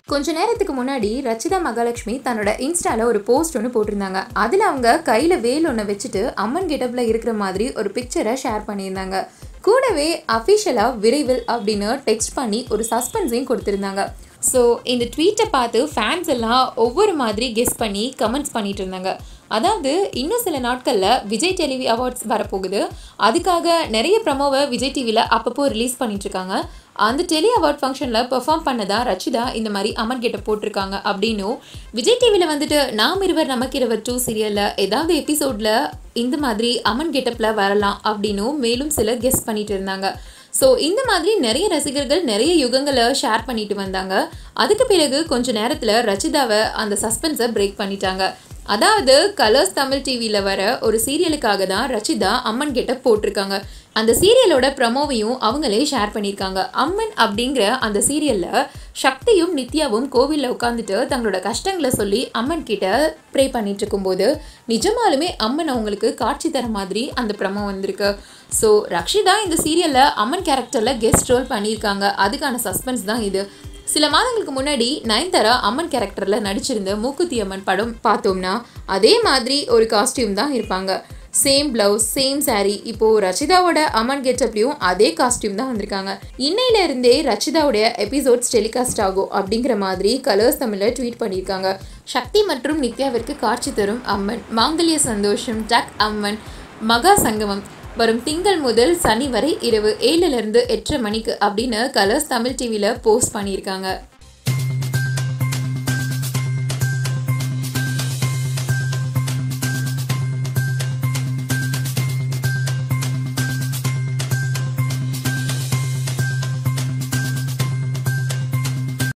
கொஞ்ச நேரத்துக்கு முன்னாடி ரச்சிதா மகாலட்சுமி தன்னோட இன்ஸ்டால ஒரு போஸ்ட் ஒன்று போட்டிருந்தாங்க. அதில் அவங்க கையில் வேல் ஒன்று வச்சுட்டு அம்மன் கெட்டப்பில் இருக்கிற மாதிரி ஒரு பிக்சரை ஷேர் பண்ணியிருந்தாங்க. கூடவே அஃபிஷியலாக விரைவில் அப்படின்னு டெக்ஸ்ட் பண்ணி ஒரு சஸ்பென்ஸையும் கொடுத்துருந்தாங்க. ஸோ இந்த ட்வீட்டை பார்த்து ஃபேன்ஸ் எல்லாம் ஒவ்வொரு மாதிரி கெஸ் பண்ணி கமெண்ட்ஸ் பண்ணிட்டு இருந்தாங்க. அதாவது இன்னும் சில நாட்களில் விஜய் டிவி அவார்ட்ஸ் வரப்போகுது. அதுக்காக நிறைய ப்ரமோவை விஜய் டிவியில் அப்பப்போ ரிலீஸ் பண்ணிட்டுருக்காங்க. அந்த டெலி அவார்ட் ஃபங்க்ஷனில் பெர்ஃபார்ம் பண்ணதா ரச்சிதா இந்த மாதிரி அம்மன் கெட்டப் போட்டிருக்காங்க அப்படின்னும், விஜய் டிவியில் வந்துட்டு நாம் இருவர் நமக்கு இருவர் 2 சீரியலில் ஏதாவது எபிசோடில் இந்த மாதிரி அம்மன் கெட்டப்பில் வரலாம் அப்படின்னும் மேலும் சில கெஸ் பண்ணிட்டு இருந்தாங்க. ஸோ இந்த மாதிரி நிறைய ரசிகர்கள் நிறைய யுகங்களை ஷேர் பண்ணிட்டு வந்தாங்க. அதுக்கு பிறகு கொஞ்ச நேரத்தில் ரச்சிதாவை அந்த சஸ்பென்ஸை பிரேக் பண்ணிட்டாங்க. அதாவது கலர்ஸ் தமிழ் டிவியில் வர ஒரு சீரியலுக்காக தான் ரச்சிதா அம்மன் கெட்டப் போட்டிருக்காங்க. அந்த சீரியலோட ப்ரமோவையும் அவங்களே ஷேர் பண்ணியிருக்காங்க. அம்மன் அப்படிங்கிற அந்த சீரியலில் சக்தியும் நித்யாவும் கோவிலில் உட்காந்துட்டு தங்களோட கஷ்டங்களை சொல்லி அம்மன் கிட்ட ப்ரே பண்ணிட்டு இருக்கும்போது நிஜமாலுமே அம்மன் அவங்களுக்கு காட்சி தர மாதிரி அந்த ப்ரமோ வந்திருக்கு. ஸோ ரக்ஷிதா இந்த சீரியலில் அம்மன் கேரக்டரில் கெஸ்ட் ரோல் பண்ணியிருக்காங்க. அதுக்கான சஸ்பென்ஸ் தான் இது. சில மாதங்களுக்கு முன்னாடி நயன்தாரா அம்மன் கேரக்டரில் நடிச்சிருந்த மூக்குத்தி அம்மன் படம் பார்த்தோம்னா அதே மாதிரி ஒரு காஸ்டியூம் தான் இருப்பாங்க. Same blouse, same sari. இப்போது ரச்சிதாவோட அம்மன் கெட்டப்லையும் அதே காஸ்டியூம் தான் வந்திருக்காங்க. இன்னையிலேருந்தே ரச்சிதாவுடைய எபிசோட்ஸ் டெலிகாஸ்ட் ஆகும் அப்படிங்கிற மாதிரி கலர்ஸ் தமிழில் ட்வீட் பண்ணியிருக்காங்க. சக்தி மற்றும் நித்யாவிற்கு காட்சி தரும் அம்மன், மாங்கல்ய சந்தோஷம், டக் அம்மன், மகா சங்கமம் வரும் திங்கள் முதல் சனி வரை இரவு 7 to 8:30 மணிக்கு அப்படின்னு கலர்ஸ் தமிழ் டிவியில் போஸ்ட் பண்ணியிருக்காங்க.